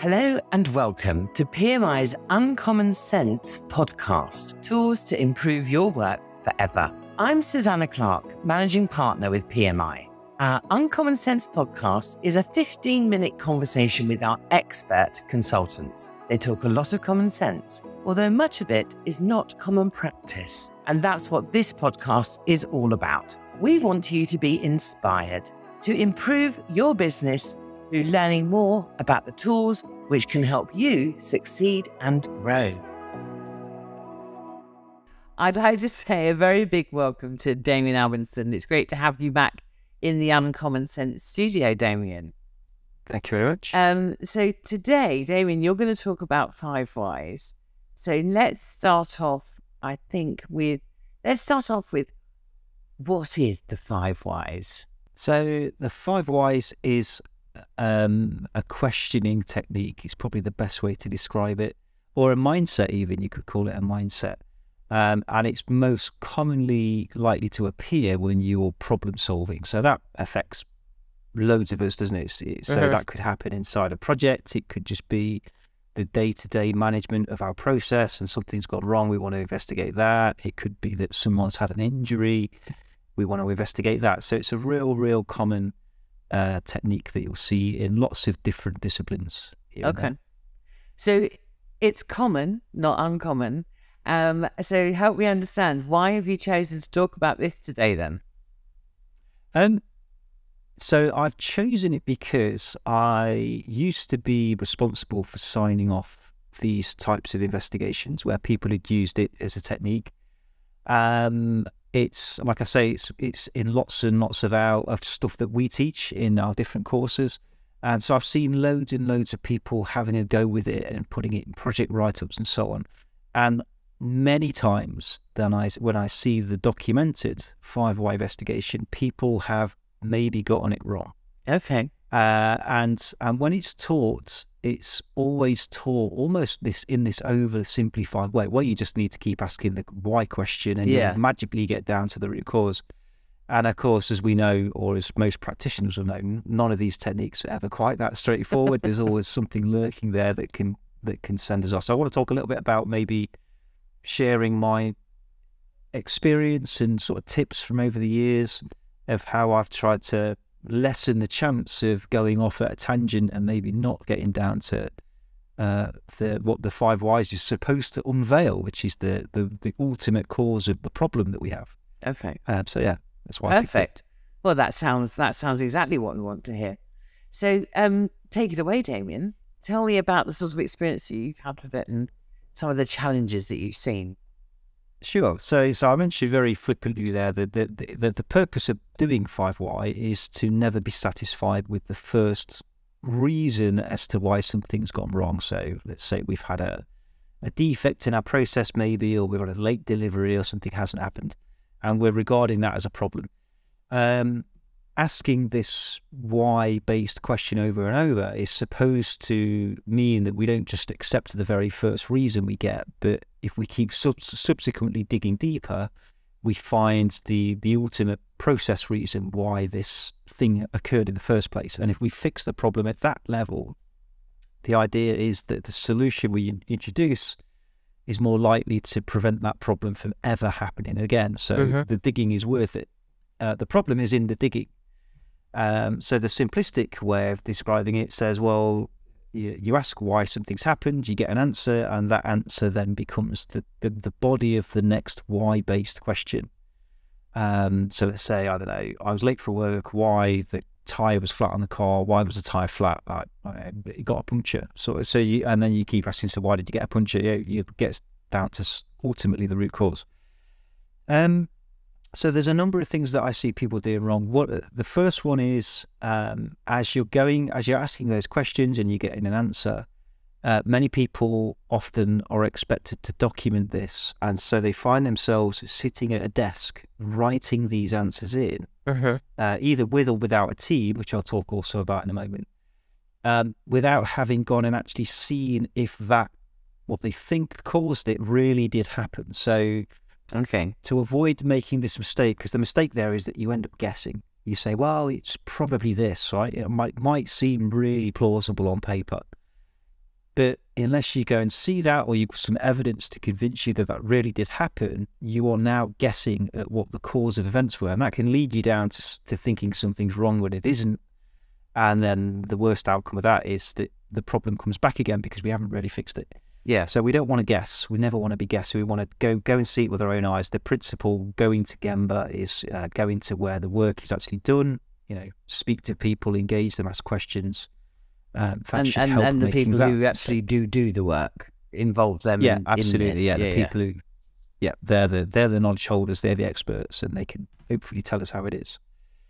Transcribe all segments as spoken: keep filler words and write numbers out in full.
Hello and welcome to P M I's Uncommon Sense podcast, tools to improve your work forever. I'm Susanna Clark, Managing Partner with P M I. Our Uncommon Sense podcast is a fifteen minute conversation with our expert consultants. They talk a lot of common sense, although much of it is not common practice. And that's what this podcast is all about. We want you to be inspired to improve your business through learning more about the tools which can help you succeed and grow. I'd like to say a very big welcome to Damion Albinson. It's great to have you back in the Uncommon Sense studio, Damion. Thank you very much. Um, so today, Damion, you're going to talk about five whys. So let's start off, I think, with, let's start off with what is the five whys? So the five whys is um, a questioning technique. It's probably the best way to describe it, or a mindset even, you could call it a mindset. Um, and it's most commonly likely to appear when you're problem solving. So that affects loads of us, doesn't it? it so uh-huh. that could happen inside a project. It could just be the day-to-day management of our process and something's gone wrong. We want to investigate that. It could be that someone's had an injury. We want to investigate that. So it's a real, real common uh, technique that you'll see in lots of different disciplines. Okay. So it's common, not uncommon. Um, so help me understand, why have you chosen to talk about this today then? Um, so I've chosen it because I used to be responsible for signing off these types of investigations where people had used it as a technique. Um, it's, like I say, it's, it's in lots and lots of our of stuff that we teach in our different courses. And so I've seen loads and loads of people having a go with it and putting it in project write-ups and so on. And many times then I, when I see the documented five why investigation, people have maybe gotten it wrong. Okay. Uh, and and when it's taught, it's always taught almost this in this oversimplified way. Well, you just need to keep asking the why question and yeah. you'll magically get down to the root cause. And of course, as we know, or as most practitioners will know, none of these techniques are ever quite that straightforward. There's always something lurking there that can that can send us off. So I want to talk a little bit about maybe sharing my experience and sort of tips from over the years of how I've tried to lessen the chance of going off at a tangent and maybe not getting down to uh, the what the five whys is supposed to unveil, which is the the, the ultimate cause of the problem that we have. Okay. Um, so yeah, that's why. Perfect. Well, that sounds that sounds exactly what we want to hear. So, um, take it away, Damion. Tell me about the sort of experience that you've had with it and some of the challenges that you've seen. Sure. So, so I mentioned very flippantly there that the, the, the purpose of doing five why is to never be satisfied with the first reason as to why something's gone wrong. So let's say we've had a, a defect in our process maybe, or we've had a late delivery or something hasn't happened, and we're regarding that as a problem. Um, asking this why-based question over and over is supposed to mean that we don't just accept the very first reason we get, but if we keep sub subsequently digging deeper, we find the, the ultimate process reason why this thing occurred in the first place. And if we fix the problem at that level, the idea is that the solution we introduce is more likely to prevent that problem from ever happening again. So mm-hmm. the digging is worth it. Uh, the problem is in the digging. Um, so the simplistic way of describing it says, well, you, you ask why something's happened, you get an answer, and that answer then becomes the, the, the body of the next why-based question. Um, so let's say, I don't know, I was late for work, why the tyre was flat on the car, why was the tyre flat? I, I, it got a puncture. So, so you, and then you keep asking, so why did you get a puncture? You, you get down to ultimately the root cause. Um, So there's a number of things that I see people doing wrong. What the first one is, um, as you're going, as you're asking those questions and you're getting an answer, uh, many people often are expected to document this, and so they find themselves sitting at a desk writing these answers in, uh-huh. uh, either with or without a team, which I'll talk also about in a moment, um, without having gone and actually seen if that what they think caused it really did happen. So. Okay. To avoid making this mistake, because the mistake there is that you end up guessing. You say, well, it's probably this, right? It might might seem really plausible on paper. But unless you go and see that, or you've got some evidence to convince you that that really did happen, you are now guessing at what the cause of events were. And that can lead you down to, to thinking something's wrong when it isn't. And then the worst outcome of that is that the problem comes back again because we haven't really fixed it. Yeah. So we don't want to guess. We never want to be guessing. We want to go go and see it with our own eyes. The principle going to Gemba is uh, going to where the work is actually done, you know, speak to people, engage them, ask questions. Um, that and should and, help and the making people that who actually do do the work, involve them yeah in, absolutely in this. yeah, yeah the yeah. people who yeah they're the they're the knowledge holders, they're the experts, and they can hopefully tell us how it is.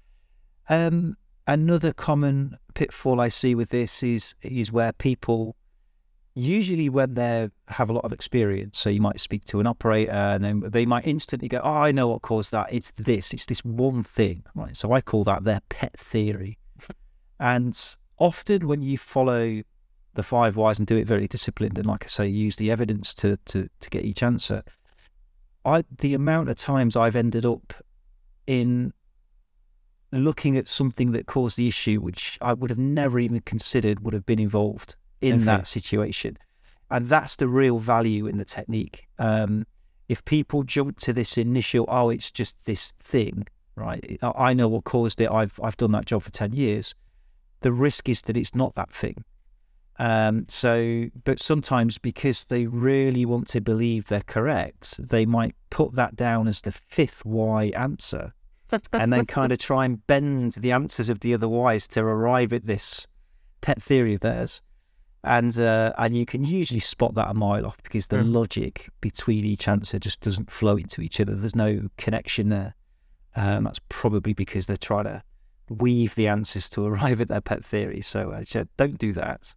Um another common pitfall I see with this is is where people, usually when they have a lot of experience, so you might speak to an operator and then they might instantly go, oh, I know what caused that, it's this it's this one thing, right? So I call that their pet theory. And often when you follow the five whys and do it very disciplined, and like I say, use the evidence to to, to get each answer, I the amount of times I've ended up in looking at something that caused the issue, which I would have never even considered would have been involved in Okay. Mm-hmm. that situation. And that's the real value in the technique. Um, if people jump to this initial, oh, it's just this thing, right? I know what caused it. I've I've done that job for ten years. The risk is that it's not that thing. Um, so, but sometimes because they really want to believe they're correct, they might put that down as the fifth why answer, and then kind of try and bend the answers of the other whys to arrive at this pet theory of theirs. And uh, and you can usually spot that a mile off because the Mm. logic between each answer just doesn't flow into each other. There's no connection there. Um, that's probably because they're trying to weave the answers to arrive at their pet theory. So uh, don't do that.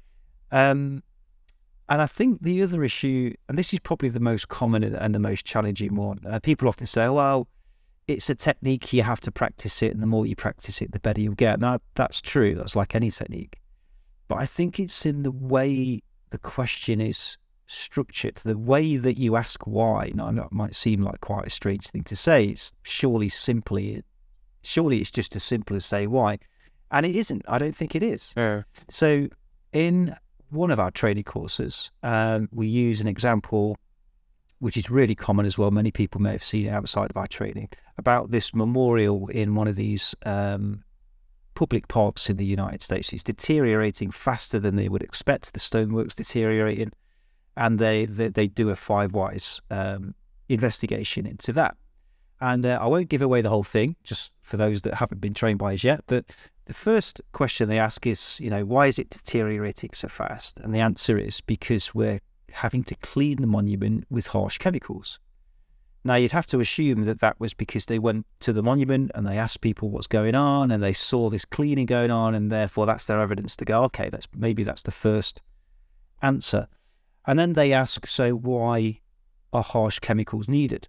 Um, and I think the other issue, and this is probably the most common and the most challenging one, uh, people often say, well, it's a technique, you have to practice it, and the more you practice it, the better you'll get. Now, that's true. That's like any technique. But I think it's in the way the question is structured, the way that you ask why. Now, I know it might seem like quite a strange thing to say. It's surely simply, surely it's just as simple as say why. And it isn't. I don't think it is. Yeah. So in one of our training courses, um, we use an example, which is really common as well. Many people may have seen it outside of our training, about this memorial in one of these um, public parks in the United States. It's deteriorating faster than they would expect. The stonework's deteriorating, and they they, they do a five whys um, investigation into that. And uh, I won't give away the whole thing, just for those that haven't been trained by us yet. But the first question they ask is, you know, why is it deteriorating so fast? And the answer is because we're having to clean the monument with harsh chemicals. Now, you'd have to assume that that was because they went to the monument and they asked people what's going on, and they saw this cleaning going on, and therefore that's their evidence to go, okay, that's maybe that's the first answer. And then they ask, so why are harsh chemicals needed?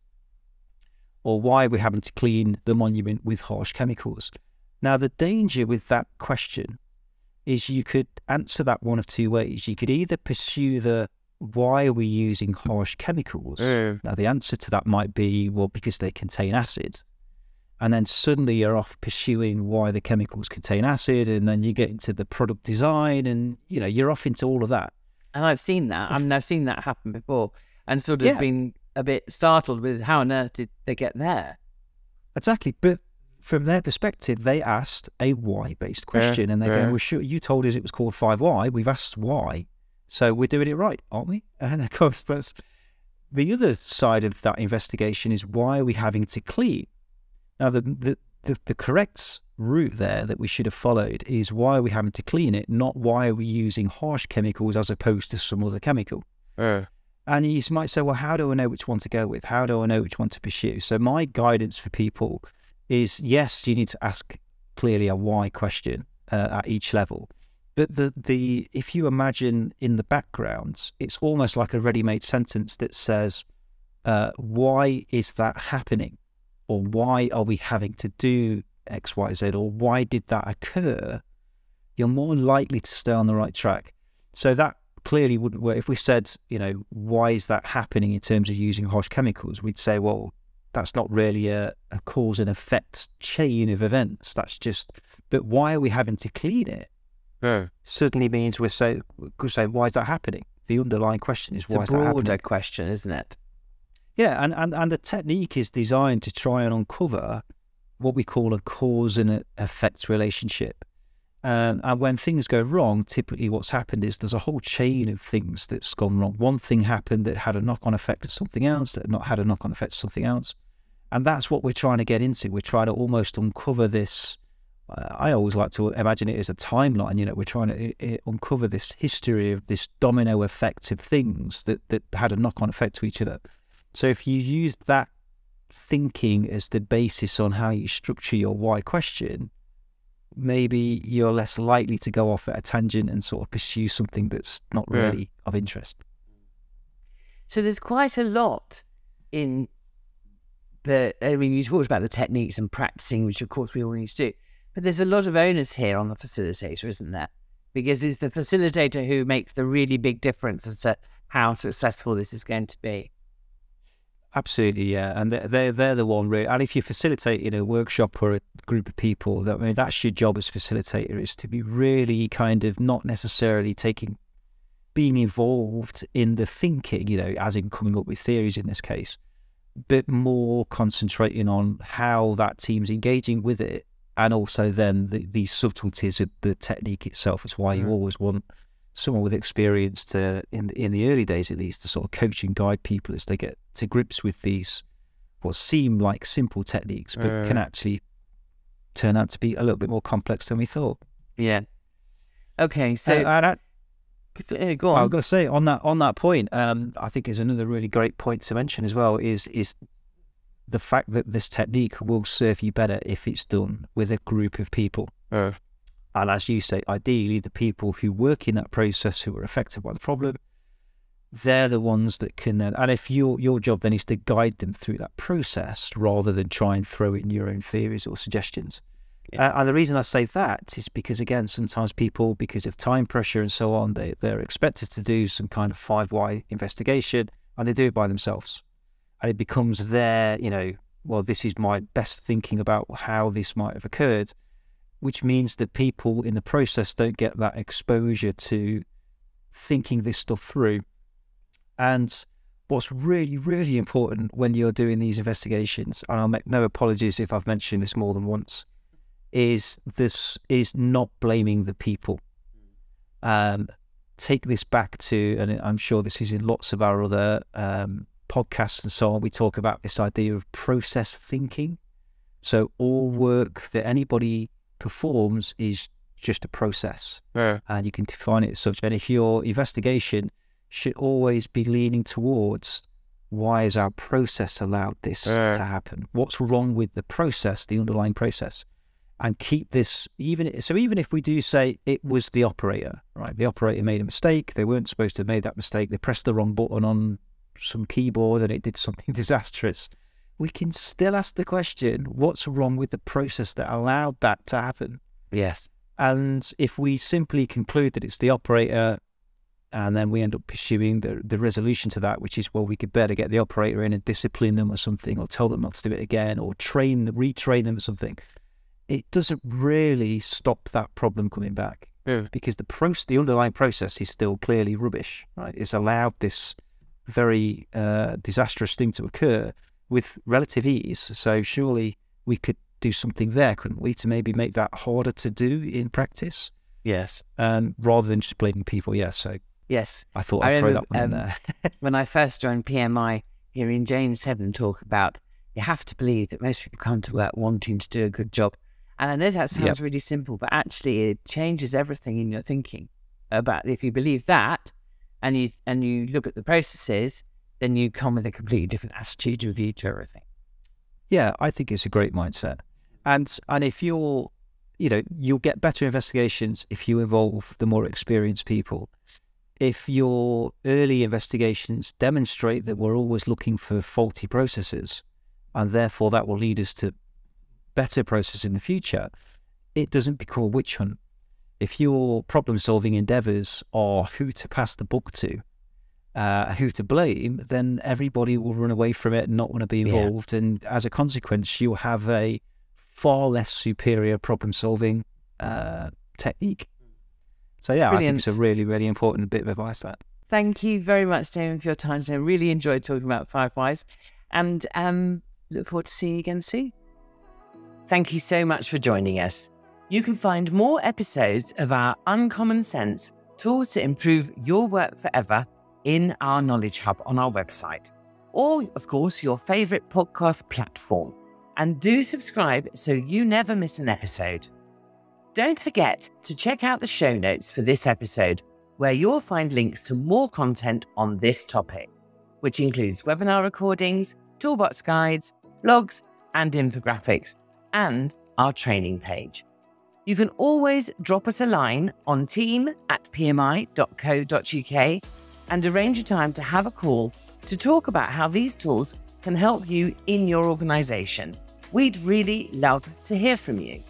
Or why are we having to clean the monument with harsh chemicals? Now, the danger with that question is you could answer that one of two ways. You could either pursue the why are we using harsh chemicals? Mm. Now, the answer to that might be, well, because they contain acid. And then suddenly you're off pursuing why the chemicals contain acid, and then you get into the product design, and, you know, you're off into all of that. And I've seen that. I mean, I've seen that happen before, and sort of Yeah. been a bit startled with how on earth did they get there? Exactly. But from their perspective, they asked a why-based question, and they're yeah. going, well, sure, you told us it was called five why. We've asked why. So we're doing it right, aren't we? And of course, that's the other side of that investigation is why are we having to clean? Now, the, the, the, the correct route there that we should have followed is why are we having to clean it, not why are we using harsh chemicals as opposed to some other chemical. Uh. And you might say, well, how do I know which one to go with? How do I know which one to pursue? So my guidance for people is, yes, you need to ask clearly a why question uh, at each level. But the, the if you imagine in the background, it's almost like a ready-made sentence that says, uh, why is that happening? Or why are we having to do X, Y, Z? Or why did that occur? You're more likely to stay on the right track. So that clearly wouldn't work. If we said, you know, why is that happening in terms of using harsh chemicals? We'd say, well, that's not really a, a cause and effect chain of events. That's just, but why are we having to clean it? yeah. Certainly means we're say, we're saying, why is that happening? The underlying question is, it's why a is that happening? broader question, isn't it? Yeah, and, and, and the technique is designed to try and uncover what we call a cause and effect relationship. Um, and when things go wrong, typically what's happened is there's a whole chain of things that's gone wrong. One thing happened that had a knock-on effect to something else, that not had a knock-on effect to something else. And that's what we're trying to get into. We're trying to almost uncover this. Uh, I always like to imagine it as a timeline. You know, we're trying to uh, uncover this history of this domino effect of things that, that had a knock-on effect to each other. So if you use that thinking as the basis on how you structure your why question, maybe you're less likely to go off at a tangent and sort of pursue something that's not really yeah. of interest. So there's quite a lot in the, I mean, you talked about the techniques and practicing, which of course we all need to do, but there's a lot of onus here on the facilitator, isn't there? Because it's the facilitator who makes the really big difference as to how successful this is going to be. Absolutely, yeah, and they're they're, they're the one really. And if you facilitate in a workshop or a group of people, that I mean, that's your job as facilitator, is to be really kind of not necessarily taking, being involved in the thinking, you know, as in coming up with theories in this case, but more concentrating on how that team's engaging with it, and also then the the subtleties of the technique itself. It's why mm. you always want someone with experience to, in in the early days at least, to sort of coach and guide people as they get to grips with these what seem like simple techniques, but uh, can actually turn out to be a little bit more complex than we thought. Yeah. Okay. So, uh, and I, go on. I was going to say on that on that point, um, I think is another really great point to mention as well is is the fact that this technique will serve you better if it's done with a group of people. Uh. And as you say, ideally, the people who work in that process who are affected by the problem, they're the ones that can then, and if your your job then is to guide them through that process rather than try and throw in your own theories or suggestions. Yeah. Uh, and the reason I say that is because, again, sometimes people, because of time pressure and so on, they, they're expected to do some kind of five why investigation, and they do it by themselves. And it becomes their, you know, well, this is my best thinking about how this might have occurred, which means that people in the process don't get that exposure to thinking this stuff through. And what's really, really important when you're doing these investigations, and I'll make no apologies if I've mentioned this more than once, is this is not blaming the people. Um, take this back to, and I'm sure this is in lots of our other um, podcasts and so on, we talk about this idea of process thinking. So all work that anybody performs is just a process, yeah. and you can define it as such. And if your investigation should always be leaning towards, why has our process allowed this yeah. to happen? What's wrong with the process, the underlying process? And keep this, even so even if we do say it was the operator, right? The operator made a mistake, they weren't supposed to have made that mistake, they pressed the wrong button on some keyboard and it did something disastrous. We can still ask the question, what's wrong with the process that allowed that to happen? Yes. And if we simply conclude that it's the operator, and then we end up pursuing the, the resolution to that, which is, well, we could better get the operator in and discipline them or something, or tell them not to do it again, or train, retrain them or something, it doesn't really stop that problem coming back. Yeah. Because the process, the underlying process is still clearly rubbish, right? It's allowed this very uh, disastrous thing to occur with relative ease. So surely we could do something there, couldn't we, to maybe make that harder to do in practice? Yes. Um, rather than just blaming people. Yes. So yes, I thought I'd I throw remember, that one um, in there. When I first joined P M I, hearing James Heaven talk about, you have to believe that most people come to work wanting to do a good job. And I know that sounds yep. really simple, but actually it changes everything in your thinking about, if you believe that and you and you look at the processes, then you come with a completely different attitude and view to everything. Yeah, I think it's a great mindset. And and if you're, you know, you'll get better investigations if you involve the more experienced people. If your early investigations demonstrate that we're always looking for faulty processes, and therefore that will lead us to better process in the future, it doesn't become a witch hunt. If your problem-solving endeavours are who to pass the buck to, uh, who to blame, then everybody will run away from it and not want to be involved. Yeah. And as a consequence, you'll have a far less superior problem-solving uh, technique. So yeah, Brilliant. I think it's a really, really important bit of advice, that. Thank you very much, Damion, for your time today. I really enjoyed talking about five whys, and um, look forward to seeing you again soon. Thank you so much for joining us. You can find more episodes of our Uncommon Sense Tools to Improve Your Work Forever in our Knowledge Hub on our website, or, of course, your favourite podcast platform. And do subscribe so you never miss an episode. Don't forget to check out the show notes for this episode, where you'll find links to more content on this topic, which includes webinar recordings, toolbox guides, blogs, and infographics, and our training page. You can always drop us a line on team at p m i dot co dot u k and arrange a time to have a call to talk about how these tools can help you in your organisation. We'd really love to hear from you.